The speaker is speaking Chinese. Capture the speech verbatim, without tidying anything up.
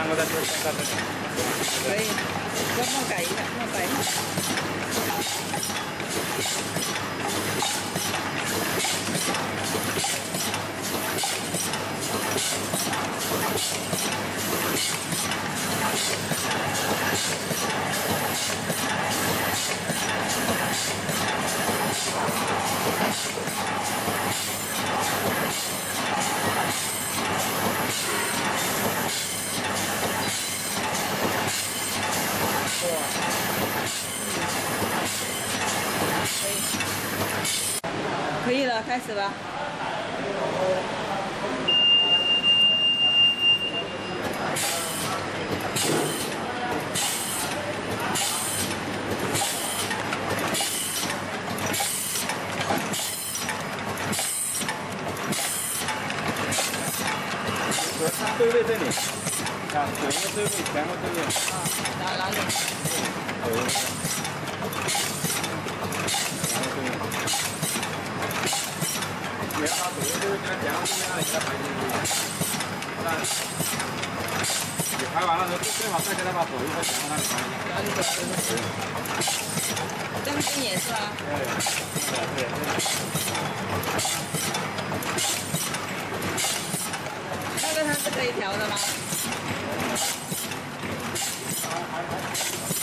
然后再做再再再。 可以，要冒改一下，冒改一下。可以了，开始吧。 它对位这里，啊，左右对位，前后对位。 啊，哪哪里？ 左右。前后对位。你要把左右对位跟它前后对位那里给它排进去。那你排完了之后，最好再给它把左右和前后那里排一下。 哪里左右？这边也是啊。 对，对对。 那个它是可以调的吗？ 还还还。